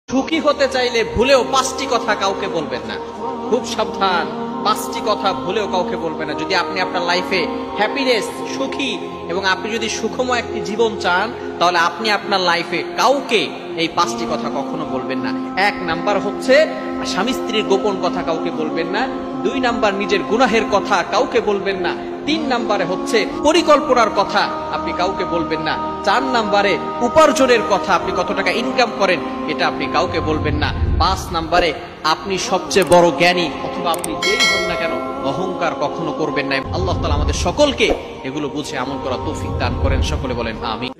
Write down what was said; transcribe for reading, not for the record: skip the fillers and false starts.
সুখী হতে চাইলে ভুলেও 5টি কথা কাউকে বলবেন না। খুব সাবধান, 5টি কথা ভুলেও কাউকে বলবেন না। যদি আপনি আপনার লাইফে হ্যাপিনেস, সুখী এবং আপনি যদি সুখময় একটি জীবন চান, তাহলে আপনি আপনার লাইফে কাউকে এই 5টি কথা কখনো বলবেন না। 1 নাম্বার হচ্ছে স্বামী স্ত্রীর গোপন কথা কাউকে বলবেন না। 2 নাম্বার নিজের গুনাহের কথা কাউকে বলবেন না। 3 নাম্বারে হচ্ছে পরিকল্পনার কথা আপনি কাউকে বলবেন না। 4 নাম্বারে উপার্জনের কথা, আপনি কত টাকা ইনকাম করেন এটা আপনি কাউকে বলবেন না। 5 নাম্বারে আপনি সবচেয়ে বড় জ্ঞানী অথবা আপনি যেই হন না কেন অহংকার কখনো করবেন না। আল্লাহ তাআলা আমাদের সকলকে এগুলো বুঝে আমল করা তৌফিক দান করেন। সকলে বলেন আমিন।